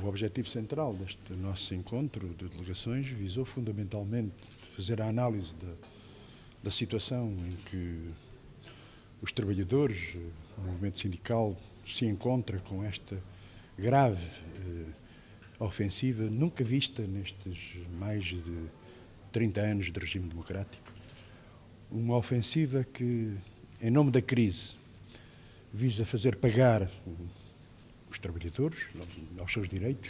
O objetivo central deste nosso encontro de delegações visou fundamentalmente fazer a análise da situação em que os trabalhadores, o movimento sindical se encontra com esta grave ofensiva nunca vista nestes mais de 30 anos de regime democrático. Uma ofensiva que, em nome da crise, visa fazer pagar os trabalhadores, aos seus direitos,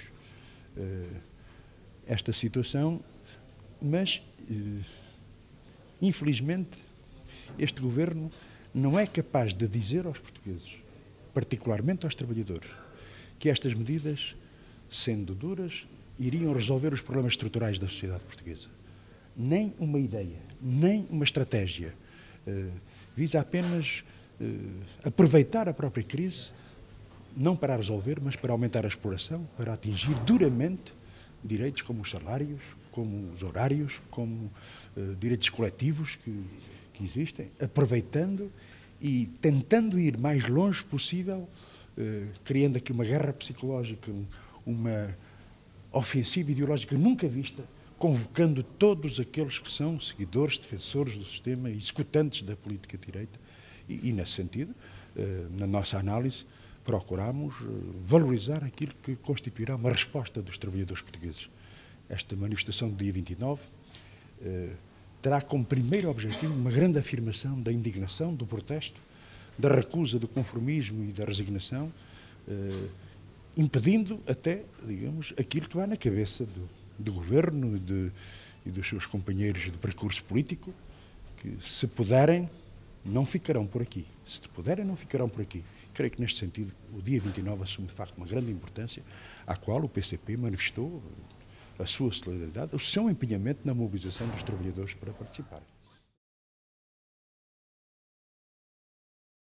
esta situação, mas, infelizmente, este governo não é capaz de dizer aos portugueses, particularmente aos trabalhadores, que estas medidas, sendo duras, iriam resolver os problemas estruturais da sociedade portuguesa. Nem uma ideia, nem uma estratégia. Visa apenas aproveitar a própria crise, não para a resolver, mas para aumentar a exploração, para atingir duramente direitos como os salários, como os horários, como direitos coletivos que existem, aproveitando e tentando ir mais longe possível, criando aqui uma guerra psicológica, uma ofensiva ideológica nunca vista, convocando todos aqueles que são seguidores, defensores do sistema, executantes da política de direita. E nesse sentido, na nossa análise, procuramos valorizar aquilo que constituirá uma resposta dos trabalhadores portugueses. Esta manifestação do dia 29 terá como primeiro objetivo uma grande afirmação da indignação, do protesto, da recusa do conformismo e da resignação, impedindo até, digamos, aquilo que vai na cabeça do governo e dos seus companheiros de percurso político, que, se puderem, não ficarão por aqui. Se puderem, não ficarão por aqui. Creio que, neste sentido, o dia 29 assume, de facto, uma grande importância, à qual o PCP manifestou a sua solidariedade, o seu empenhamento na mobilização dos trabalhadores para participar.